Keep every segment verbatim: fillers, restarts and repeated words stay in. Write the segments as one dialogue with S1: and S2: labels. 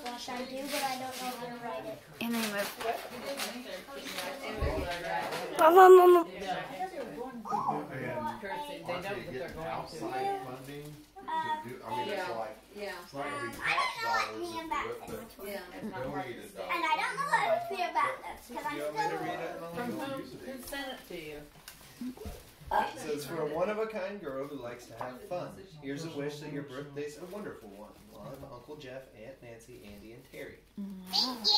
S1: slash I do, but I don't know how to write it.
S2: And then move.
S3: Mom, mom, mom.
S4: They know that they're going to.
S5: Outside funding to do, I mean, it's like,
S4: Yeah.
S5: it's not gonna be tax dollars to do it, but
S4: Yeah.
S5: they'll need it.
S1: And I don't know how to feel about this, because I'm
S5: You want me to
S1: still
S5: read it?
S4: From who, who sent it to you?
S6: It says, for a one-of-a-kind girl who likes to have fun, here's a wish that your birthday's a wonderful one. Love, Uncle Jeff, Aunt Nancy, Andy, and Terry.
S1: Thank you!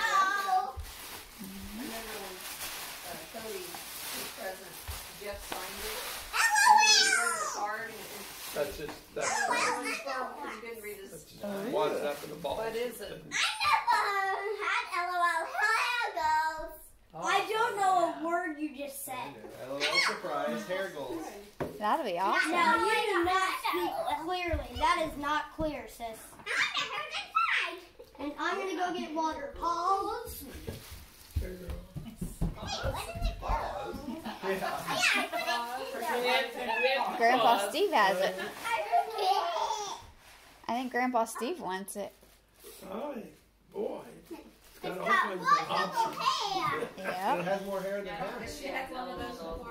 S4: Remember when uh, Cody, his present, Jeff signed it?
S1: L
S4: And
S1: O
S4: then he read the
S1: L!
S4: card and
S7: That's just, that's,
S4: and he didn't read his.
S7: that's just wadded up in the ball.
S4: What is it?
S1: I never had L O L. Hair goes.
S4: Oh,
S1: I don't know a word you just said.
S6: L O L surprise, hair goals.
S2: That'll be awesome.
S1: No, you do not speak clearly. That is not clear, sis. And I'm gonna go get water. Pause.
S2: Grandpa Steve has it. I think Grandpa Steve wants it.
S7: Oh, boy.
S1: It's got wonderful hair.
S2: Yeah.
S6: It has more hair than him.
S4: She has one of those little